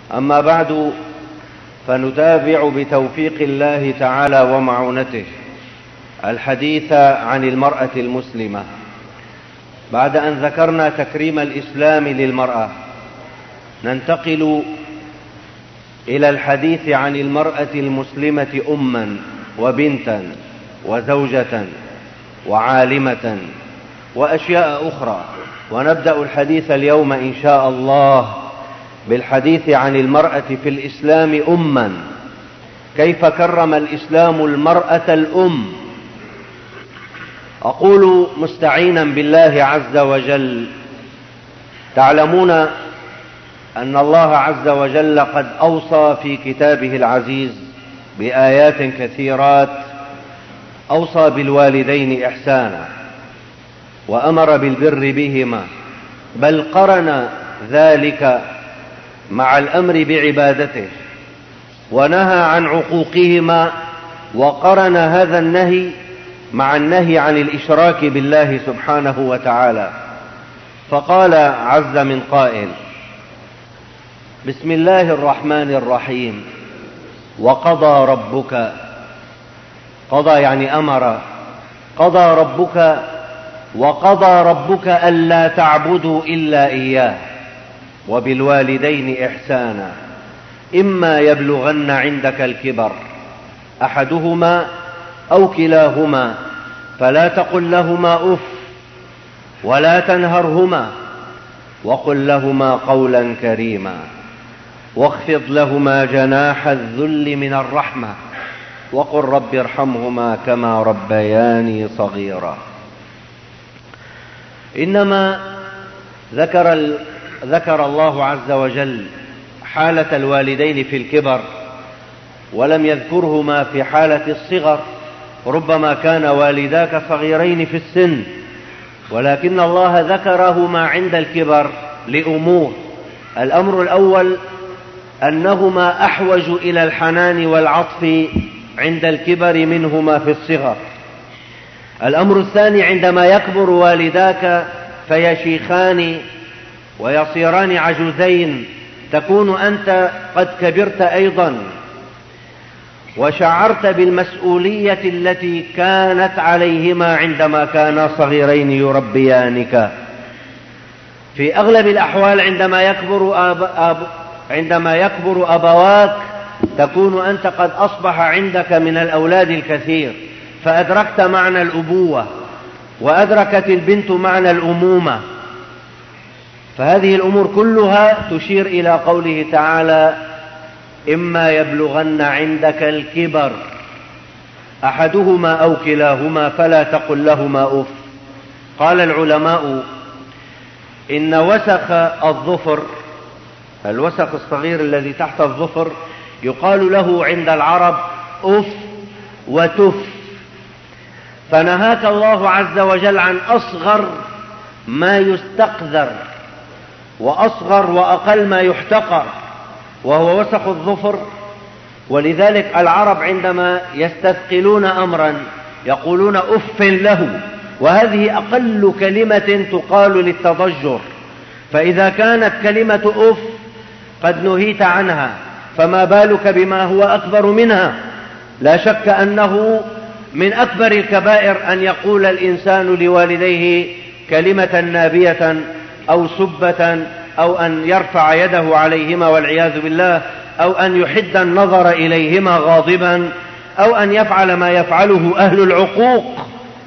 أما بعد، فنتابع بتوفيق الله تعالى ومعونته الحديث عن المرأة المسلمة. بعد أن ذكرنا تكريم الإسلام للمرأة، ننتقل إلى الحديث عن المرأة المسلمة أما وبنتا وزوجة وعالمة وأشياء أخرى. ونبدأ الحديث اليوم إن شاء الله بالحديث عن المرأة في الإسلام أما. كيف كرم الإسلام المرأة الأم؟ أقول مستعينا بالله عز وجل: تعلمون أن الله عز وجل قد أوصى في كتابه العزيز بآيات كثيرات، أوصى بالوالدين إحسانا وأمر بالبر بهما، بل قرن ذلك مع الأمر بعبادته ونهى عن عقوقهما، وقرن هذا النهي مع النهي عن الإشراك بالله سبحانه وتعالى. فقال عز من قائل: بسم الله الرحمن الرحيم: وقضى ربك. قضى يعني أمر. قضى ربك وقضى ربك ألا تعبدوا إلا إياه وبالوالدين إحسانا إما يبلغن عندك الكبر أحدهما أو كلاهما فلا تقل لهما أف ولا تنهرهما وقل لهما قولا كريما واخفض لهما جناح الذل من الرحمة وقل رب ارحمهما كما ربياني صغيرا. إنما ذكر الله عز وجل حالة الوالدين في الكبر ولم يذكرهما في حالة الصغر. ربما كان والداك صغيرين في السن، ولكن الله ذكرهما عند الكبر لأمور. الأمر الأول أنهما أحوج إلى الحنان والعطف عند الكبر منهما في الصغر. الأمر الثاني: عندما يكبر والداك فيشيخان ويصيران عجوزين، تكون أنت قد كبرت أيضا وشعرت بالمسؤولية التي كانت عليهما عندما كانا صغيرين يربيانك. في أغلب الأحوال عندما يكبر أبواك تكون أنت قد أصبح عندك من الأولاد الكثير، فأدركت معنى الأبوة وأدركت البنت معنى الأمومة. فهذه الأمور كلها تشير إلى قوله تعالى: إما يبلغن عندك الكبر أحدهما أو كلاهما فلا تقل لهما أف. قال العلماء إن وسخ الظفر، الوسخ الصغير الذي تحت الظفر، يقال له عند العرب أف وتف. فنهاك الله عز وجل عن أصغر ما يستقذر وأصغر وأقل ما يحتقر، وهو وسخ الظفر. ولذلك العرب عندما يستثقلون أمرا يقولون أف له، وهذه أقل كلمة تقال للتضجر. فإذا كانت كلمة أف قد نهيت عنها، فما بالك بما هو أكبر منها؟ لا شك أنه من أكبر الكبائر أن يقول الإنسان لوالديه كلمة نابية أو سبة، أو أن يرفع يده عليهما والعياذ بالله، أو أن يحد النظر إليهما غاضبا، أو أن يفعل ما يفعله أهل العقوق.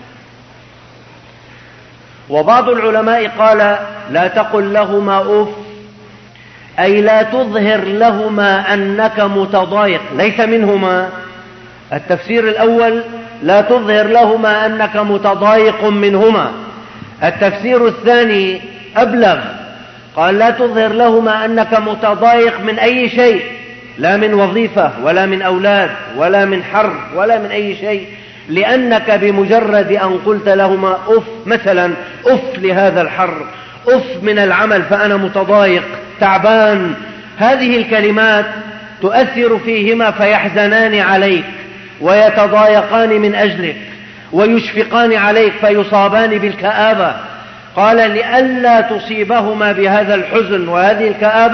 وبعض العلماء قال: لا تقل لهما أف، أي لا تظهر لهما أنك متضايق، ليس منهما. التفسير الأول: لا تظهر لهما أنك متضايق منهما. التفسير الثاني أبلغ، قال: لا تظهر لهما أنك متضايق من أي شيء، لا من وظيفة ولا من أولاد ولا من حرب ولا من أي شيء، لأنك بمجرد أن قلت لهما أف، مثلا أف لهذا الحر، أف من العمل فأنا متضايق تعبان، هذه الكلمات تؤثر فيهما فيحزنان عليك ويتضايقان من أجلك ويشفقان عليك فيصابان بالكآبة. قال: لئلا تصيبهما بهذا الحزن وهذه الكآبة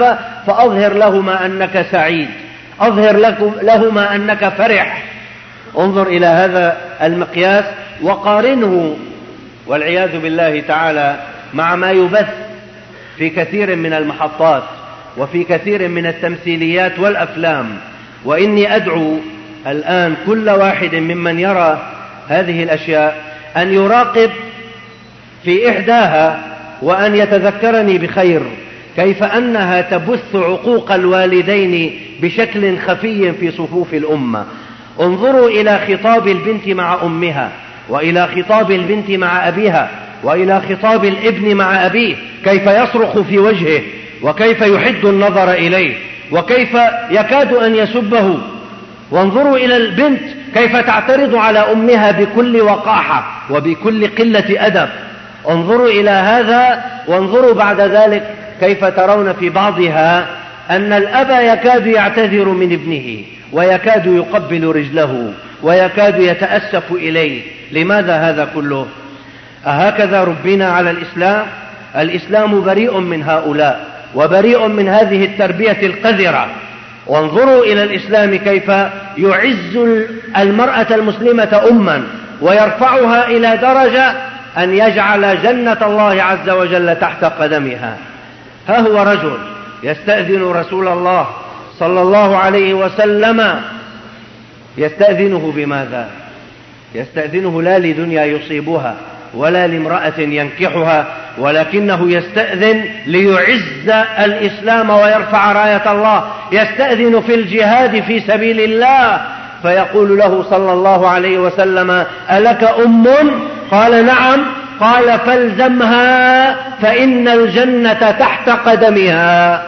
فأظهر لهما أنك سعيد، أظهر لهما أنك فرح. انظر إلى هذا المقياس وقارنه والعياذ بالله تعالى مع ما يبث في كثير من المحطات وفي كثير من التمثيليات والأفلام. وإني أدعو الآن كل واحد ممن يرى هذه الأشياء أن يراقب في إحداها وأن يتذكرني بخير، كيف أنها تبث عقوق الوالدين بشكل خفي في صفوف الأمة. انظروا إلى خطاب البنت مع أمها، وإلى خطاب البنت مع أبيها، وإلى خطاب الابن مع أبيه، كيف يصرخ في وجهه، وكيف يحد النظر إليه، وكيف يكاد أن يسبه. وانظروا إلى البنت كيف تعترض على أمها بكل وقاحة وبكل قلة أدب. انظروا إلى هذا، وانظروا بعد ذلك كيف ترون في بعضها أن الأب يكاد يعتذر من ابنه، ويكاد يقبل رجله، ويكاد يتأسف إليه. لماذا هذا كله؟ أهكذا ربنا على الإسلام؟ الإسلام بريء من هؤلاء، وبريء من هذه التربية القذرة. وانظروا إلى الإسلام كيف يعز المرأة المسلمة أما، ويرفعها إلى درجة أن يجعل جنة الله عز وجل تحت قدمها. ها هو رجل يستأذن رسول الله صلى الله عليه وسلم، يستأذنه بماذا؟ يستأذنه لا لدنيا يصيبها ولا لامرأة ينكحها، ولكنه يستأذن ليعز الإسلام ويرفع راية الله. يستأذن في الجهاد في سبيل الله، فيقول له صلى الله عليه وسلم: ألك أم؟ قال: نعم. قال: فالزمها فإن الجنة تحت قدمها.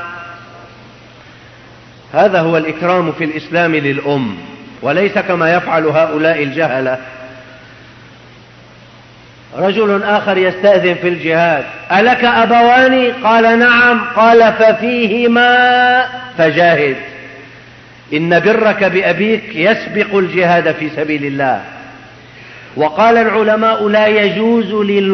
هذا هو الإكرام في الإسلام للأم، وليس كما يفعل هؤلاء الجهلة. رجل آخر يستأذن في الجهاد: ألك أبوان؟ قال: نعم. قال: ففيهما فجاهد، إن برك بأبيك يسبق الجهاد في سبيل الله. وقال العلماء: لا يجوز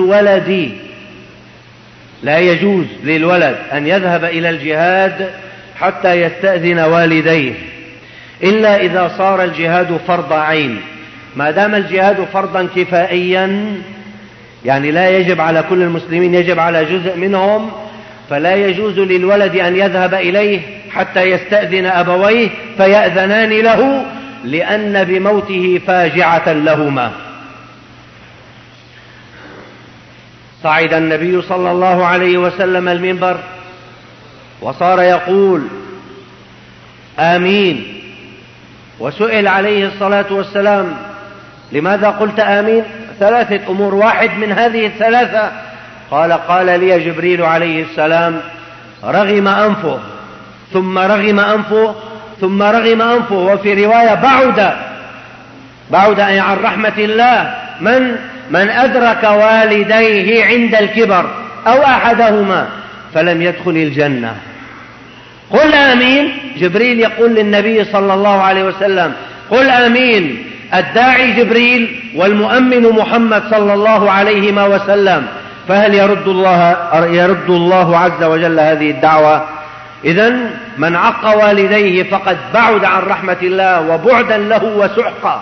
للولد أن يذهب إلى الجهاد حتى يستأذن والديه، إلا إذا صار الجهاد فرض عين. ما دام الجهاد فرضا كفائيا، يعني لا يجب على كل المسلمين، يجب على جزء منهم، فلا يجوز للولد أن يذهب إليه حتى يستأذن أبويه فيأذنان له، لأن بموته فاجعة لهما. صعد النبي صلى الله عليه وسلم المنبر وصار يقول: آمين. وسئل عليه الصلاة والسلام: لماذا قلت آمين؟ 3 أمور، واحد من هذه ال3. قال لي جبريل عليه السلام: رغم أنفه، ثم رغم أنفه، ثم رغم أنفه. وفي رواية: بعد أي عن رحمة الله من أدرك والديه عند الكبر أو أحدهما فلم يدخل الجنة. قل آمين. جبريل يقول للنبي صلى الله عليه وسلم: قل آمين. الداعي جبريل والمؤمن محمد صلى الله عليه وسلم، فهل يرد الله عز وجل هذه الدعوة؟ إذن من عق والديه فقد بعد عن رحمة الله وبعدا له وسحقا.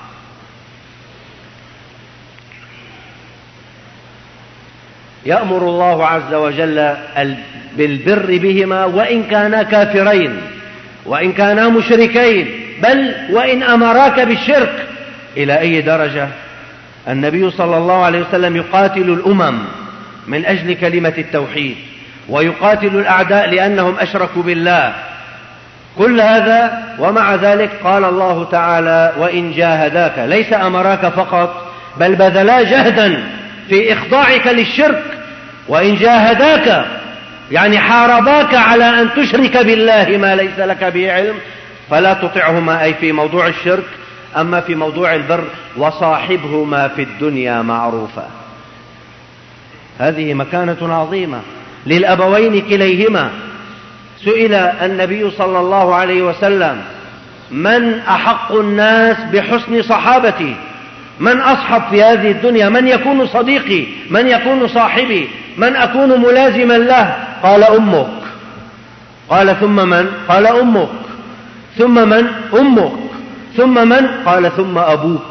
يأمر الله عز وجل بالبر بهما وإن كانا كافرين، وإن كانا مشركين، بل وإن أمراك بالشرك. إلى أي درجة؟ النبي صلى الله عليه وسلم يقاتل الأمم من أجل كلمة التوحيد، ويقاتل الأعداء لأنهم أشركوا بالله. كل هذا ومع ذلك قال الله تعالى: وإن جاهداك، ليس أمراك فقط، بل بذلا جهدا في إخضاعك للشرك. وإن جاهداك يعني حارباك على أن تشرك بالله ما ليس لك به علم، فلا تطعهما، أي في موضوع الشرك. أما في موضوع البر: وصاحبهما في الدنيا معروفا. هذه مكانة عظيمة للأبوين كليهما. سئل النبي صلى الله عليه وسلم: من أحق الناس بحسن صحابتي؟ من أصحب في هذه الدنيا؟ من يكون صديقي؟ من يكون صاحبي؟ من أكون ملازما له؟ قال: أمك. قال ثم من؟ قال أمك. ثم من؟ أمك. ثم من؟ قال ثم أبوك.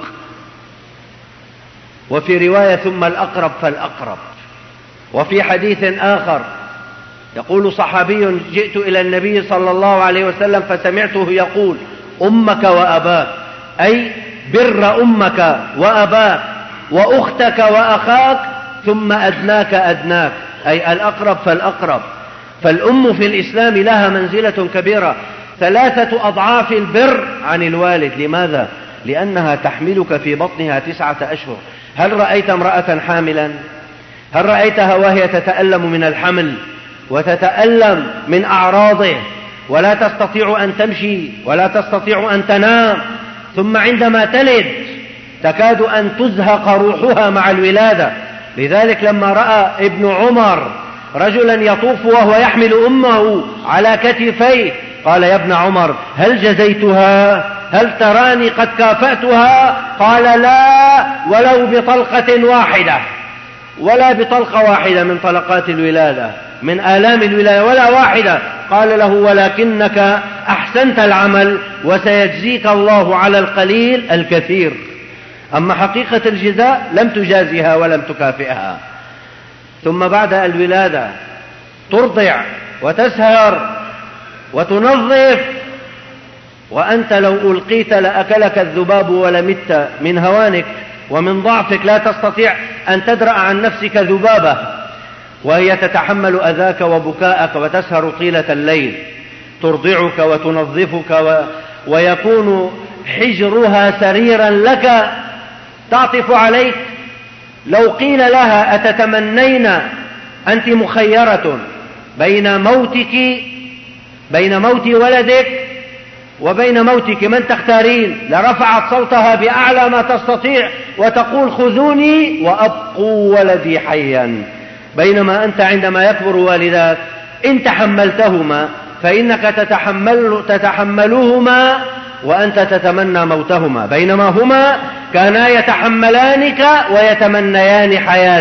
وفي رواية ثم الأقرب فالأقرب. وفي حديث آخر يقول صحابي جئت إلى النبي صلى الله عليه وسلم فسمعته يقول أمك وأباك، أي بر أمك وأباك وأختك وأخاك ثم أدناك أدناك، أي الأقرب فالأقرب. فالأم في الإسلام لها منزلة كبيرة، 3 أضعاف البر عن الوالد. لماذا؟ لأنها تحملك في بطنها 9 أشهر. هل رأيت امرأة حاملا؟ هل رأيتها وهي تتألم من الحمل وتتألم من أعراضه ولا تستطيع أن تمشي ولا تستطيع أن تنام، ثم عندما تلد تكاد أن تزهق روحها مع الولادة؟ لذلك لما رأى ابن عمر رجلا يطوف وهو يحمل أمه على كتفيه قال يا ابن عمر هل جزيتها؟ هل تراني قد كافأتها؟ قال لا، ولو بطلقة واحدة، ولا بطلقة واحدة من طلقات الولادة، من آلام الولادة ولا واحدة. قال له ولكنك أحسنت العمل وسيجزيك الله على القليل الكثير. أما حقيقة الجزاء لم تجازها ولم تكافئها. ثم بعد الولادة ترضع وتسهر وتنظف، وأنت لو ألقيت لأكلك الذباب ولمت من هوانك ومن ضعفك، لا تستطيع أن تدرأ عن نفسك ذبابة، وهي تتحمل أذاك وبكاءك وتسهر طيلة الليل، ترضعك وتنظفك ويكون حجرها سريرا لك تعطف عليك. لو قيل لها أتتمنين، أنت مخيرة بين موت ولدك وبين موتك، من تختارين؟ لرفعت صوتها بأعلى ما تستطيع وتقول خذوني وأبقوا ولدي حيا. بينما أنت عندما يكبر والداك إن تحملتهما فإنك تتحملهما وأنت تتمنى موتهما، بينما هما كانا يتحملانك ويتمنيان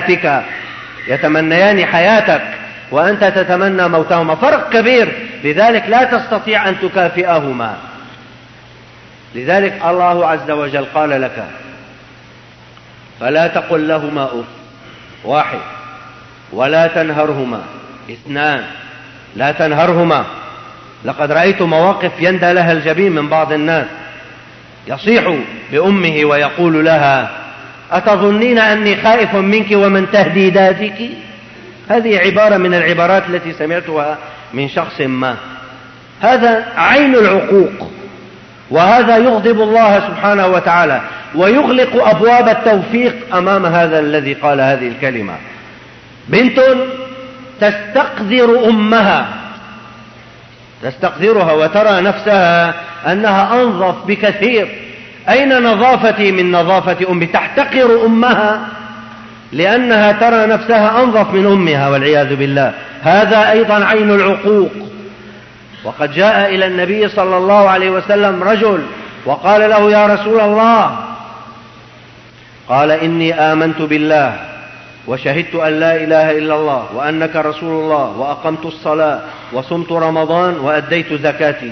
حياتك وأنت تتمنى موتهما. فرق كبير، لذلك لا تستطيع أن تكافئهما. لذلك الله عز وجل قال لك فلا تقل لهما أف، 1، ولا تنهرهما، 2، لا تنهرهما. لقد رأيت مواقف يندى لها الجبين من بعض الناس، يصيح بأمه ويقول لها أتظنين أني خائف منك ومن تهديداتك؟ هذه عبارة من العبارات التي سمعتها من شخص ما. هذا عين العقوق، وهذا يغضب الله سبحانه وتعالى ويغلق أبواب التوفيق أمام هذا الذي قال هذه الكلمة. بنت تستقذر أمها، تستقذرها وترى نفسها أنها أنظف بكثير. أين نظافتي من نظافة أمي؟ تحتقر أمها لأنها ترى نفسها أنظف من أمها والعياذ بالله. هذا أيضا عين العقوق. وقد جاء إلى النبي صلى الله عليه وسلم رجل وقال له يا رسول الله، قال إني آمنت بالله وشهدت أن لا إله إلا الله وأنك رسول الله وأقمت الصلاة وصمت رمضان وأديت زكاتي،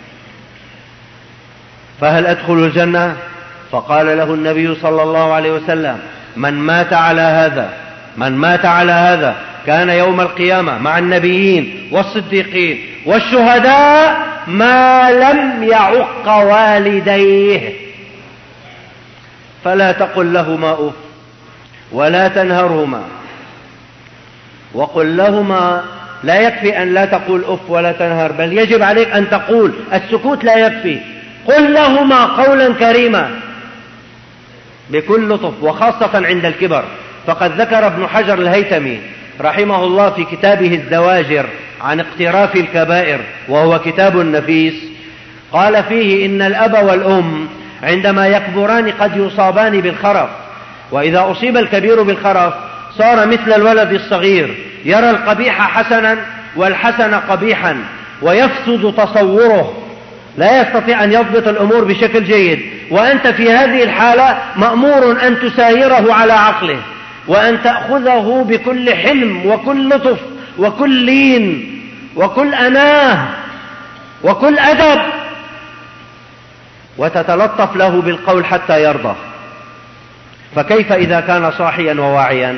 فهل أدخل الجنة؟ فقال له النبي صلى الله عليه وسلم من مات على هذا كان يوم القيامة مع النبيين والصديقين والشهداء ما لم يعق والديه. فلا تقل لهما أف ولا تنهرهما، وقل لهما، لا يكفي أن لا تقول أف ولا تنهر، بل يجب عليك أن تقول، السكوت لا يكفي، قل لهما قولا كريما بكل لطف، وخاصة عند الكبر. فقد ذكر ابن حجر الهيثمي رحمه الله في كتابه الزواجر عن اقتراف الكبائر، وهو كتاب نفيس، قال فيه إن الأب والأم عندما يكبران قد يصابان بالخرف، وإذا أصيب الكبير بالخرف صار مثل الولد الصغير، يرى القبيح حسنا والحسن قبيحا ويفسد تصوره، لا يستطيع أن يضبط الأمور بشكل جيد. وأنت في هذه الحالة مأمور أن تسايره على عقله، وأن تأخذه بكل حلم وكل لطف وكل لين وكل أناه وكل أدب، وتتلطف له بالقول حتى يرضى، فكيف إذا كان صاحيا وواعيا؟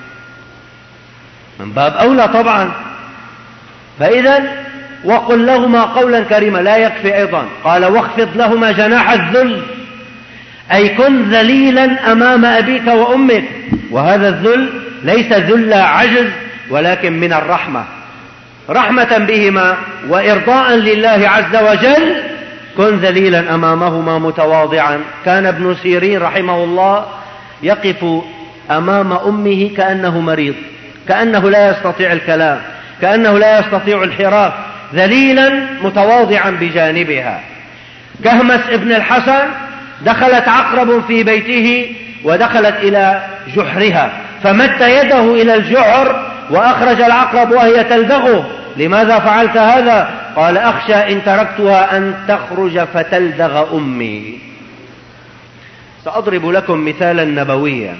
من باب أولى طبعا. فإذا وقل لهما قولا كريما لا يكفي أيضا، قال واخفض لهما جناح الذل، أي كن ذليلا أمام أبيك وأمك، وهذا الذل ليس ذل عجز ولكن من الرحمة، رحمة بهما وإرضاء لله عز وجل. كن ذليلا أمامهما متواضعا. كان ابن سيرين رحمه الله يقف أمام أمه كأنه مريض، كأنه لا يستطيع الكلام، كأنه لا يستطيع الحراك، ذليلا متواضعا بجانبها. كهمس ابن الحسن دخلت عقرب في بيته ودخلت إلى جحرها، فمد يده إلى الجحر وأخرج العقرب وهي تلدغه. لماذا فعلت هذا؟ قال أخشى إن تركتها أن تخرج فتلدغ أمي. سأضرب لكم مثالا نبويا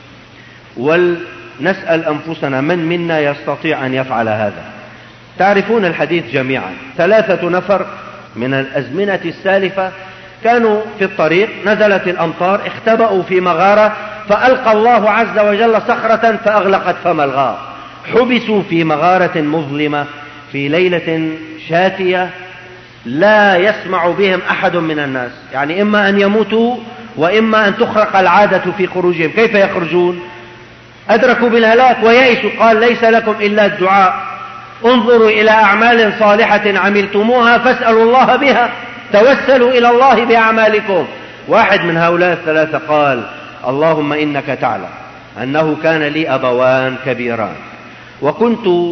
ولنسأل أنفسنا من منا يستطيع أن يفعل هذا. تعرفون الحديث جميعا، 3 نفر من الأزمنة السالفة كانوا في الطريق، نزلت الأمطار، اختبأوا في مغارة، فألقى الله عز وجل صخرة فأغلقت فم الغار، حبسوا في مغارة مظلمة في ليلة شاتية لا يسمع بهم أحد من الناس، يعني إما أن يموتوا وإما أن تخرق العادة في خروجهم. كيف يخرجون؟ أدركوا بالهلاك ويئسوا. قال ليس لكم إلا الدعاء، انظروا إلى أعمال صالحة عملتموها فاسألوا الله بها، توسلوا إلى الله بأعمالكم. واحد من هؤلاء 3 قال اللهم إنك تعلم أنه كان لي أبوان كبيران، وكنت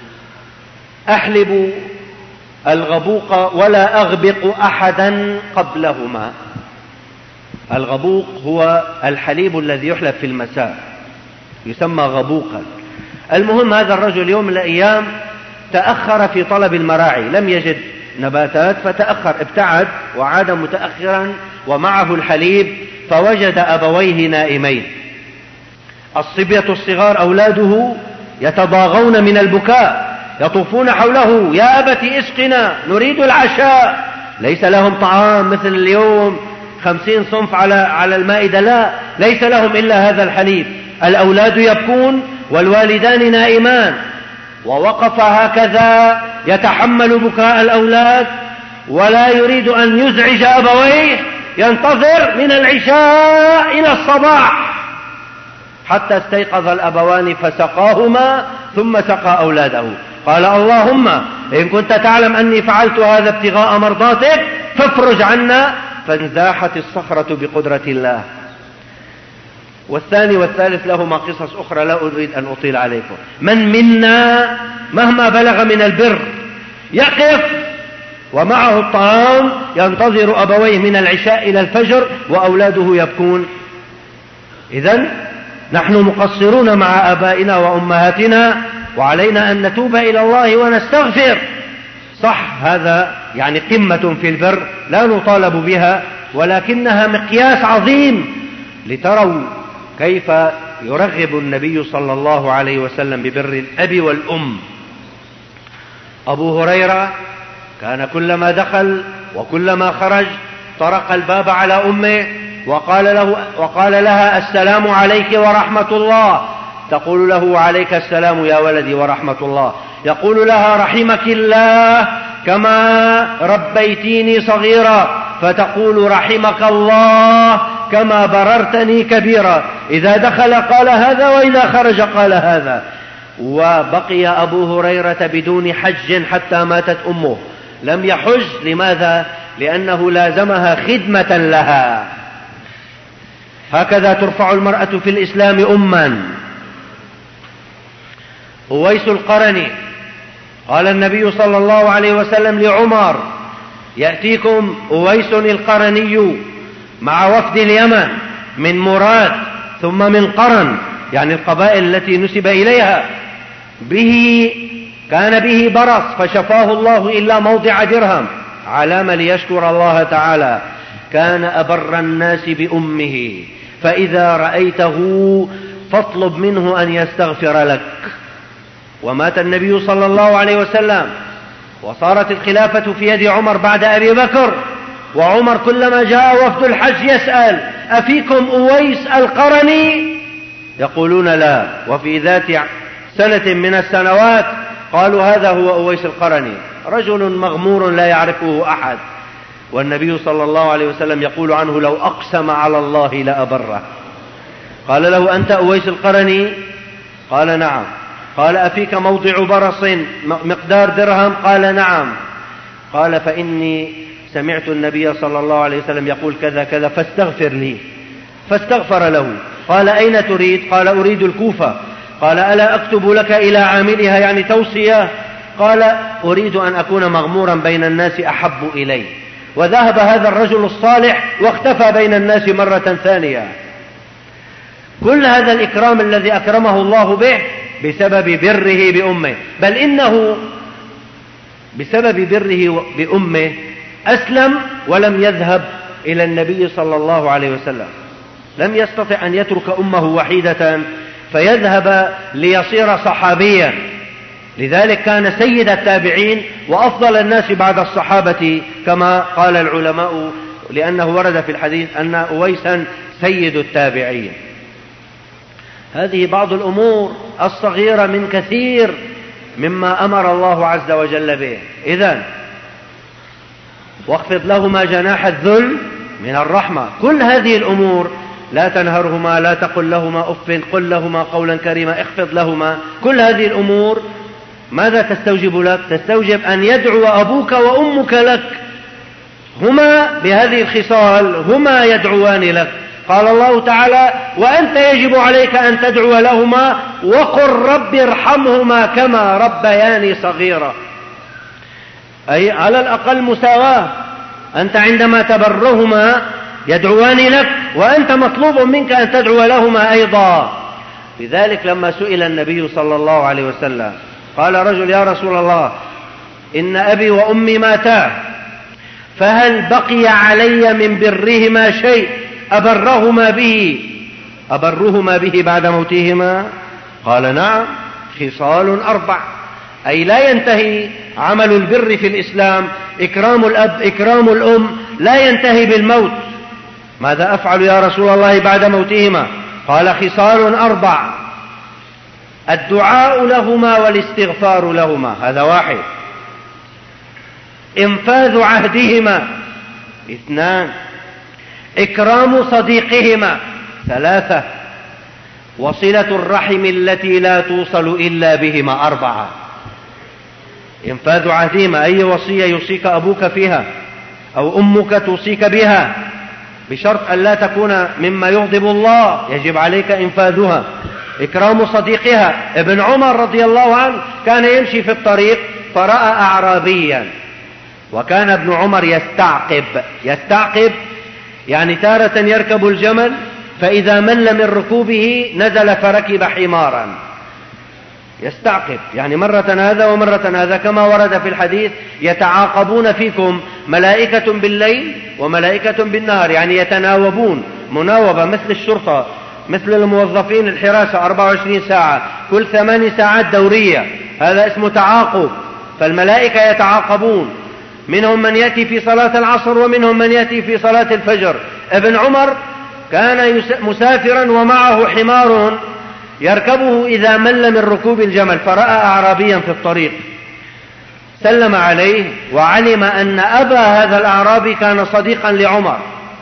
أحلب الغبوق ولا أغبق أحدا قبلهما. الغبوق هو الحليب الذي يحلب في المساء، يسمى غبوقا. المهم هذا الرجل يوم من الأيام تأخر في طلب المراعي، لم يجد نباتات فتأخر، ابتعد وعاد متأخرا ومعه الحليب، فوجد أبويه نائمين. الصبية الصغار أولاده يتضاغون من البكاء، يطوفون حوله يا أبت اسقنا نريد العشاء. ليس لهم طعام مثل اليوم 50 صنف على المائدة، لا، ليس لهم إلا هذا الحليب. الأولاد يبكون والوالدان نائمان، ووقف هكذا يتحمل بكاء الأولاد ولا يريد أن يزعج أبويه، ينتظر من العشاء إلى الصباح حتى استيقظ الأبوان فسقاهما ثم سقى أولاده. قال اللهم إن كنت تعلم أني فعلت هذا ابتغاء مرضاتك فافرج عنا، فانزاحت الصخرة بقدرة الله. والثاني والثالث لهما قصص أخرى لا أريد أن أطيل عليكم. من منا مهما بلغ من البر يقف ومعه الطعام ينتظر أبويه من العشاء إلى الفجر وأولاده يبكون؟ إذن نحن مقصرون مع آبائنا وأمهاتنا، وعلينا أن نتوب إلى الله ونستغفر. صح، هذا يعني قمة في البر لا نطالب بها، ولكنها مقياس عظيم لتروا كيف يرغب النبي صلى الله عليه وسلم ببر الأب والأم. أبو هريرة كان كلما دخل وكلما خرج طرق الباب على أمه وقال لها السلام عليك ورحمة الله، تقول له وعليك السلام يا ولدي ورحمة الله. يقول لها رحمك الله كما ربيتيني صغيرا، فتقول رحمك الله كما بررتني كبيرا. إذا دخل قال هذا وإذا خرج قال هذا. وبقي أبو هريرة بدون حج حتى ماتت أمه، لم يحج. لماذا؟ لأنه لازمها خدمة لها. هكذا ترفع المرأة في الإسلام أما. أويس القرني قال النبي صلى الله عليه وسلم لعمر يأتيكم أويس القرني مع وفد اليمن من مراد ثم من قرن، يعني القبائل التي نسب إليها. كان به برص فشفاه الله إلا موضع درهم، علامة ليشكر الله تعالى. كان أبر الناس بأمه، فإذا رأيته فاطلب منه أن يستغفر لك. ومات النبي صلى الله عليه وسلم وصارت الخلافة في يد عمر بعد أبي بكر، وعمر كلما جاء وفد الحج يسأل: أفيكم أويس القرني؟ يقولون لا. وفي ذات سنة من السنوات قالوا: هذا هو أويس القرني، رجل مغمور لا يعرفه أحد، والنبي صلى الله عليه وسلم يقول عنه: لو أقسم على الله لأبره. قال له: أنت أويس القرني؟ قال: نعم. قال: أفيك موضع برص مقدار درهم؟ قال: نعم. قال: فإني سمعت النبي صلى الله عليه وسلم يقول كذا كذا فاستغفر لي. فاستغفر له. قال: أين تريد؟ قال: أريد الكوفة. قال: ألا أكتب لك إلى عاملها، يعني توصية؟ قال: أريد أن أكون مغمورا بين الناس أحب إلي. وذهب هذا الرجل الصالح واختفى بين الناس مرة ثانية. كل هذا الإكرام الذي أكرمه الله به بسبب بره بأمه، بل إنه بسبب بره بأمه أسلم ولم يذهب إلى النبي صلى الله عليه وسلم. لم يستطع أن يترك أمه وحيدة فيذهب ليصير صحابيا. لذلك كان سيد التابعين وأفضل الناس بعد الصحابة كما قال العلماء، لأنه ورد في الحديث أن أويسا سيد التابعين. هذه بعض الأمور الصغيرة من كثير مما أمر الله عز وجل به. إذن واخفض لهما جناح الذل من الرحمة. كل هذه الأمور: لا تنهرهما، لا تقل لهما أف، قل لهما قولا كريما، اخفض لهما. كل هذه الأمور ماذا تستوجب لك؟ تستوجب أن يدعو أبوك وأمك لك، هما بهذه الخصال هما يدعوان لك. قال الله تعالى: وأنت يجب عليك أن تدعو لهما وقل رب ارحمهما كما ربياني صغيرا. أي على الأقل مساواة، أنت عندما تبرهما يدعوان لك، وأنت مطلوب منك أن تدعو لهما أيضا. لذلك لما سئل النبي صلى الله عليه وسلم قال رجل: يا رسول الله، إن أبي وأمي ماتا، فهل بقي علي من برهما شيء أبرهما به بعد موتهما؟ قال: نعم، خصال 4. أي لا ينتهي عمل البر في الإسلام، إكرام الأب، إكرام الأم، لا ينتهي بالموت. ماذا أفعل يا رسول الله بعد موتهما؟ قال: خصال 4: الدعاء لهما والاستغفار لهما، هذا 1. إنفاذ عهدهما، 2. إكرام صديقهما، 3. وصلة الرحم التي لا توصل إلا بهما، 4. إنفاذ عهدهما، أي وصية يوصيك أبوك فيها أو أمك توصيك بها، بشرط أن لا تكون مما يغضب الله، يجب عليك إنفاذها. إكرام صديقها. ابن عمر رضي الله عنه كان يمشي في الطريق فرأى أعرابيا، وكان ابن عمر يستعقب يعني تارة يركب الجمل، فإذا مل من ركوبه نزل فركب حمارا. يستعقب يعني مرة هذا ومرة هذا، كما ورد في الحديث: يتعاقبون فيكم ملائكة بالليل وملائكة بالنهار، يعني يتناوبون مناوبة مثل الشرطة، مثل الموظفين الحراسة 24 ساعة، كل 8 ساعات دورية، هذا اسمه تعاقب. فالملائكة يتعاقبون، منهم من يأتي في صلاة العصر ومنهم من يأتي في صلاة الفجر. ابن عمر كان مسافرا ومعه حمار يركبه إذا مل من ركوب الجمل، فرأى أعرابيا في الطريق، سلم عليه وعلم أن أبا هذا الأعرابي كان صديقا لعمر،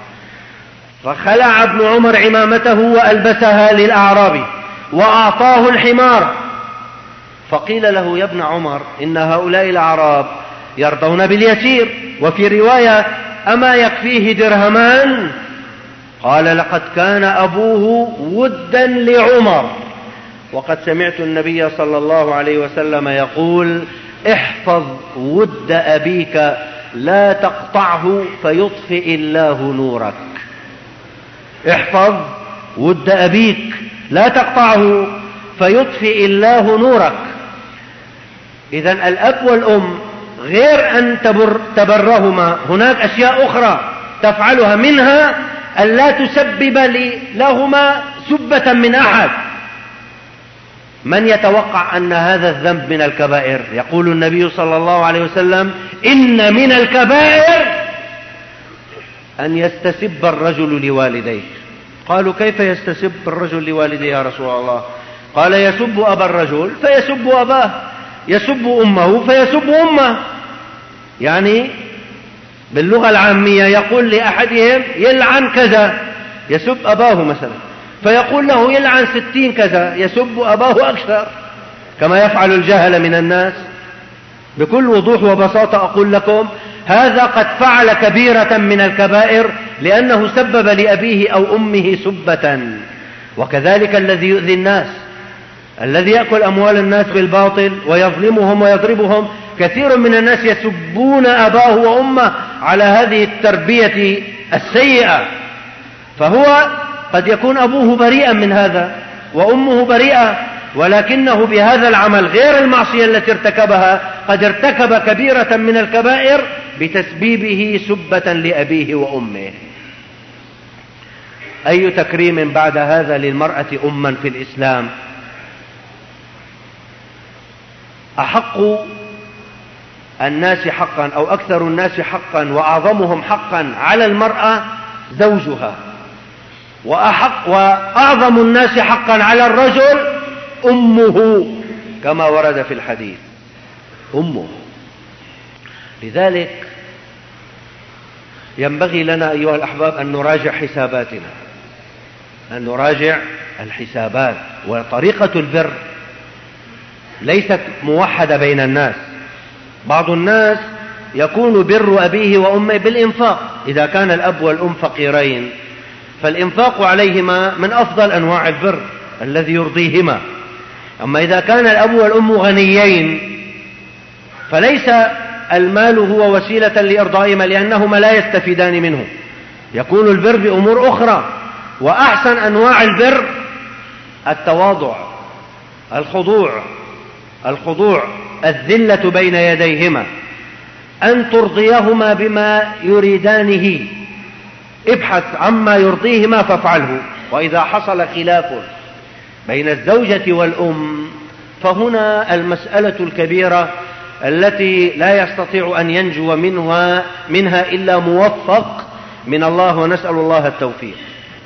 فخلع ابن عمر عمامته وألبسها للأعرابي وأعطاه الحمار. فقيل له: يا ابن عمر، إن هؤلاء الأعراب يرضون باليسير، وفي رواية: أما يكفيه درهمان؟ قال: لقد كان أبوه ودا لعمر، وقد سمعت النبي صلى الله عليه وسلم يقول: احفظ ود أبيك لا تقطعه فيطفئ الله نورك. احفظ ود أبيك لا تقطعه فيطفئ الله نورك. إذن الأب والأم غير أن تبرهما، هناك أشياء أخرى تفعلها، منها أن لا تسبب لهما سبة من أحد. من يتوقع أن هذا الذنب من الكبائر؟ يقول النبي صلى الله عليه وسلم: إن من الكبائر أن يستسب الرجل لوالديه. قالوا: كيف يستسب الرجل لوالديه يا رسول الله؟ قال: يسب أبا الرجل فيسب أباه، يسب أمه فيسب أمه. يعني باللغة العامية يقول لأحدهم: يلعن كذا، يسب أباه مثلا، فيقول له: يلعن 60 كذا، يسب أباه أكثر، كما يفعل الجهل من الناس. بكل وضوح وبساطة أقول لكم: هذا قد فعل كبيرة من الكبائر لأنه سبب لأبيه أو أمه سبة. وكذلك الذي يؤذي الناس، الذي يأكل أموال الناس بالباطل ويظلمهم ويضربهم، كثير من الناس يسبون أباه وأمه على هذه التربية السيئة. فهو قد يكون أبوه بريئا من هذا وأمه بريئة، ولكنه بهذا العمل غير المعصية التي ارتكبها قد ارتكب كبيرة من الكبائر بتسبيبه سبة لأبيه وأمه. أي تكريم بعد هذا للمرأة أما في الإسلام؟ أحق الناس حقا أو أكثر الناس حقا وأعظمهم حقا على المرأة زوجها، وأعظم الناس حقا على الرجل أمه، كما ورد في الحديث: أمه. لذلك ينبغي لنا أيها الأحباب أن نراجع حساباتنا، أن نراجع الحسابات. وطريقة البر ليست موحدة بين الناس. بعض الناس يكون بر أبيه وأمه بالإنفاق، إذا كان الأب والأم فقيرين فالإنفاق عليهما من أفضل أنواع البر الذي يرضيهما. أما إذا كان الأب والأم غنيين فليس المال هو وسيلة لإرضائهما، لأنهما لا يستفيدان منه. يكون البر بأمور أخرى. وأحسن أنواع البر التواضع، الخضوع، الذلة بين يديهما، أن ترضيهما بما يريدانه. ابحث عما يرضيهما فافعله. وإذا حصل خلاف بين الزوجة والأم فهنا المسألة الكبيرة التي لا يستطيع أن ينجو منها إلا موفق من الله، ونسأل الله التوفيق.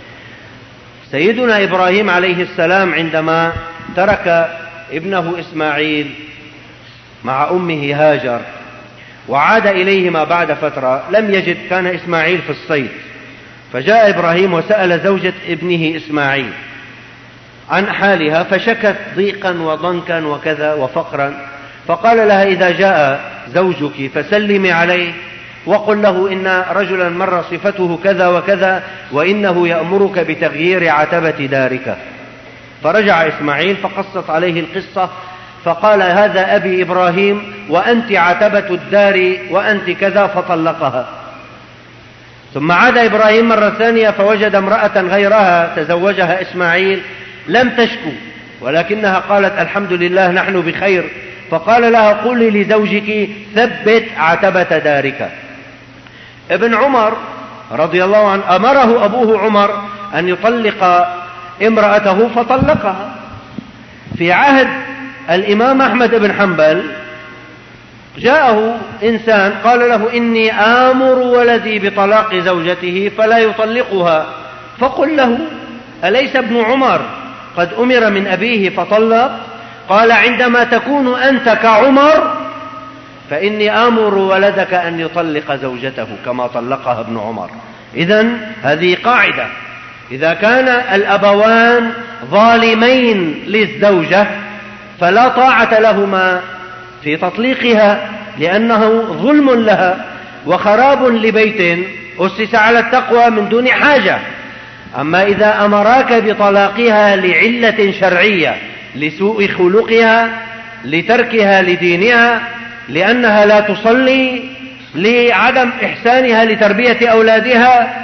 سيدنا إبراهيم عليه السلام عندما ترك ابنه إسماعيل مع أمه هاجر وعاد إليهما بعد فترة لم يجد، كان إسماعيل في الصيد، فجاء إبراهيم وسأل زوجة ابنه إسماعيل عن حالها، فشكت ضيقا وضنكا وكذا وفقرا، فقال لها: إذا جاء زوجك فسلمي عليه وقل له إن رجلا مر صفته كذا وكذا وإنه يأمرك بتغيير عتبة دارك. فرجع إسماعيل فقصت عليه القصة، فقال: هذا أبي إبراهيم وأنت عتبة الدار وأنت كذا، فطلقها. ثم عاد إبراهيم مرة ثانية فوجد امرأة غيرها تزوجها إسماعيل لم تشكو، ولكنها قالت: الحمد لله نحن بخير. فقال لها: قولي لزوجك ثبت عتبة دارك. ابن عمر رضي الله عنه أمره أبوه عمر أن يطلق امرأته فطلقها. في عهد الإمام أحمد بن حنبل جاءه إنسان قال له: إني آمر ولدي بطلاق زوجته فلا يطلقها، فقل له: أليس ابن عمر قد أمر من أبيه فطلق؟ قال: عندما تكون أنت كعمر فإني آمر ولدك أن يطلق زوجته كما طلقها ابن عمر. إذن هذه قاعدة: إذا كان الأبوان ظالمين للزوجة فلا طاعة لهما في تطليقها، لأنه ظلم لها وخراب لبيت أسس على التقوى من دون حاجة. أما إذا أمراك بطلاقها لعلة شرعية، لسوء خلقها، لتركها لدينها، لأنها لا تصلي، لعدم إحسانها لتربية أولادها،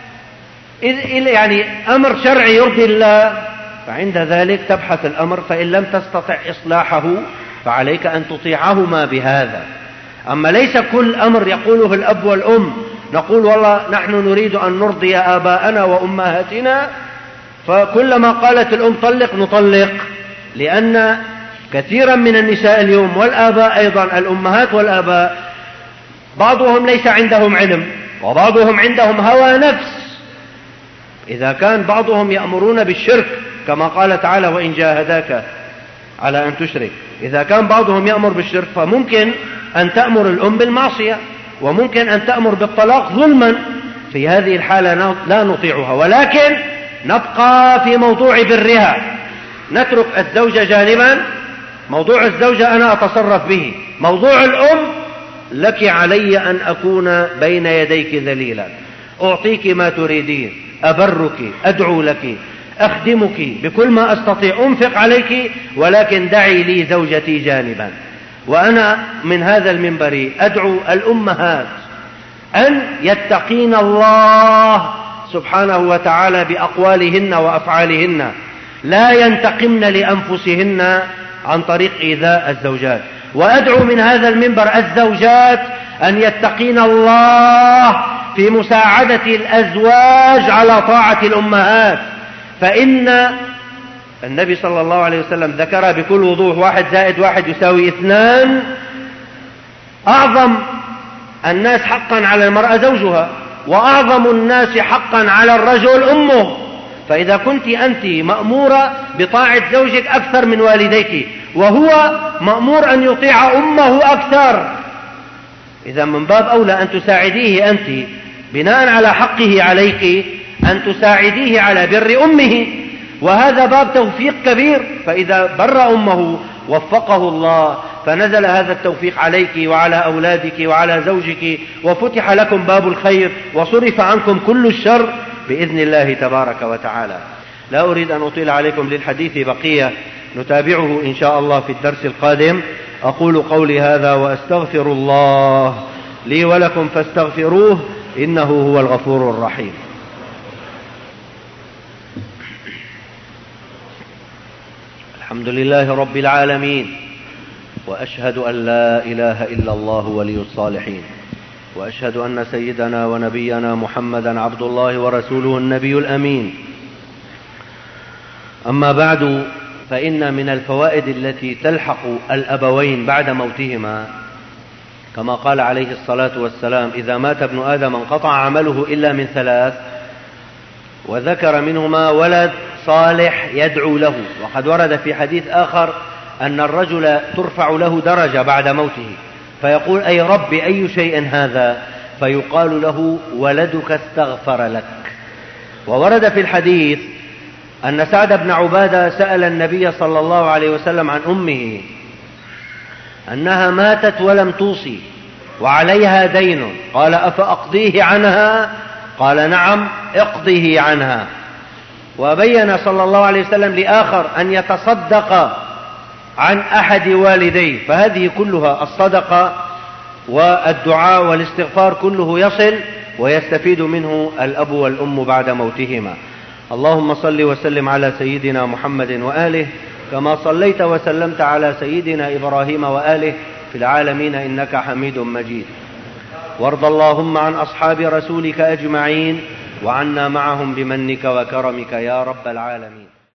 يعني أمر شرعي يرضي الله، فعند ذلك تبحث الأمر. فإن لم تستطع إصلاحه فعليك أن تطيعهما بهذا. أما ليس كل أمر يقوله الأب والأم نقول والله نحن نريد أن نرضي آباءنا وأمهاتنا، فكلما قالت الأم طلق نطلق، لأن كثيرا من النساء اليوم والآباء أيضا، الأمهات والآباء، بعضهم ليس عندهم علم وبعضهم عندهم هوى نفس. إذا كان بعضهم يأمرون بالشرك كما قال تعالى وإن جاهداك على أن تشرك، إذا كان بعضهم يأمر بالشرك فممكن أن تأمر الأم بالمعصية، وممكن أن تأمر بالطلاق ظلما. في هذه الحالة لا نطيعها، ولكن نبقى في موضوع برها، نترك الزوجة جانبا. موضوع الزوجة أنا أتصرف به، موضوع الأم لك علي أن أكون بين يديك ذليلا، أعطيك ما تريدين، أبرك، أدعو لك، أخدمك بكل ما أستطيع، أنفق عليك، ولكن دعي لي زوجتي جانبا. وأنا من هذا المنبر أدعو الأمهات أن يتقين الله سبحانه وتعالى بأقوالهن وأفعالهن، لا ينتقمن لأنفسهن عن طريق إيذاء الزوجات. وأدعو من هذا المنبر الزوجات أن يتقين الله في مساعدة الأزواج على طاعة الأمهات، فإن النبي صلى الله عليه وسلم ذكر بكل وضوح 1 زائد 1 يساوي 2. أعظم الناس حقا على المرأة زوجها، وأعظم الناس حقا على الرجل أمه. فإذا كنت أنت مأمورة بطاعة زوجك أكثر من والديك، وهو مأمور أن يطيع أمه أكثر، إذا من باب أولى أن تساعديه أنت بناء على حقه عليك، أن تساعديه على بر أمه، وهذا باب توفيق كبير. فإذا بر أمه وفقه الله، فنزل هذا التوفيق عليك وعلى أولادك وعلى زوجك، وفتح لكم باب الخير وصرف عنكم كل الشر بإذن الله تبارك وتعالى. لا أريد أن أطيل عليكم، للحديث بقية نتابعه إن شاء الله في الدرس القادم. أقول قولي هذا وأستغفر الله لي ولكم فاستغفروه إنه هو الغفور الرحيم. الحمد لله رب العالمين، وأشهد أن لا إله إلا الله ولي الصالحين، وأشهد أن سيدنا ونبينا محمدا عبد الله ورسوله النبي الأمين. أما بعد، فإن من الفوائد التي تلحق الأبوين بعد موتهما كما قال عليه الصلاة والسلام: إذا مات ابن آدم انقطع عمله إلا من 3، وذكر منهما ولد صالح يدعو له. وقد ورد في حديث آخر أن الرجل ترفع له درجة بعد موته، فيقول: أي رب أي شيء هذا؟ فيقال له: ولدك استغفر لك. وورد في الحديث أن سعد بن عبادة سأل النبي صلى الله عليه وسلم عن أمه أنها ماتت ولم توصي وعليها دين، قال: أفأقضيه عنها؟ قال: نعم، اقضيه عنها. وبين صلى الله عليه وسلم لآخر أن يتصدق عن أحد والديه. فهذه كلها الصدقة والدعاء والاستغفار كله يصل ويستفيد منه الأب والأم بعد موتهما. اللهم صل وسلم على سيدنا محمد وآله كما صليت وسلمت على سيدنا إبراهيم وآله في العالمين إنك حميد مجيد. وارض اللهم عن أصحاب رسولك أجمعين، وعنا معهم بمنك وكرمك يا رب العالمين.